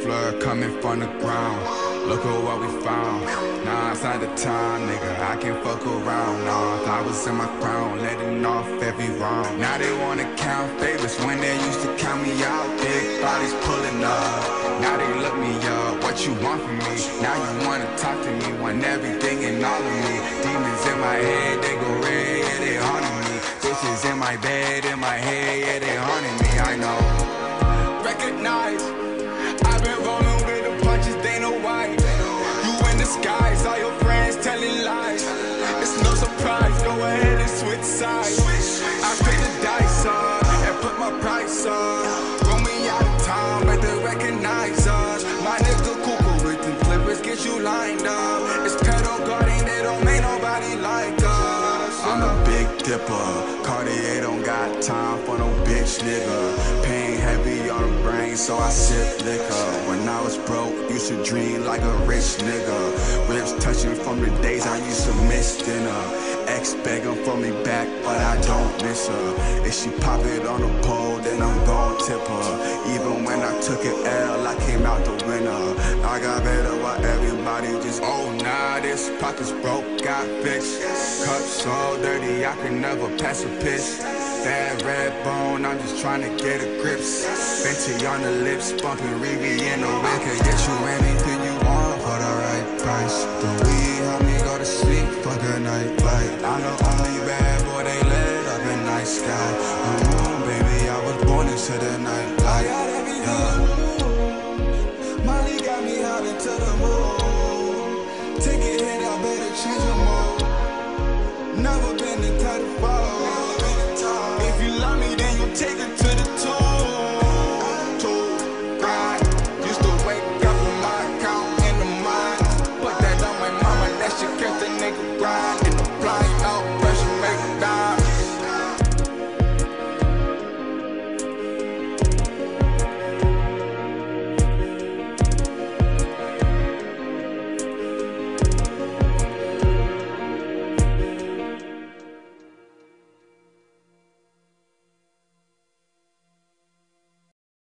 flood coming from the ground. Look at what we found. Nah, it's not the time, nigga. I can't fuck around. Nah, if I was in my crown, letting off every round. Now they wanna count favors when they used to count me out. Big bodies pulling up. Now they look me up. What you want from me? Now you wanna talk to me. Want everything and all of me. Demons in my head, they go red, yeah, they haunting me. Bitches in my bed, in my head, yeah, they haunting me. I know. Recognize, I've been rolling with the punches, they know why. You in disguise, all your friends telling lies. It's no surprise, go ahead and switch sides. I pick the dice up and put my price up. Roll me out of time, but they recognize us. My nigga cuckoo with them clippers, get you lined up. It's pedal guarding, they don't make nobody like us. I'm a big dipper, Cartier don't got time for no bitch nigga. Pain heavy on the brain, so I sip liquor. When I was broke, used to dream like a rich nigga. Ribs touching from the days I used to miss dinner. Ex begging for me back, but I don't miss her. If she pop it on the pole, then I'm gon' tip her. Even when I took an L, I came out the winner. I got better while everybody just, oh nah, this pocket's broke, got fixed. Cup so dirty, I can never pass a piss. That red bone, I'm just trying to get a grips. Fenty on the lips, bumping Reeve in the whip. Can get you anything you want for the right price. The weed help me go to sleep, fuck a night light. I'm the only bad boy they let up in night sky. Baby, I was born into the night light. I got everything you. Molly got me out into the moon. Take a hit, I better change the mood. Never been the type to fall. If you love me, then you take it to the tomb. Grind. Used to wake up with my account in the mind. Put that on my mama, that shit kept the nigga grind.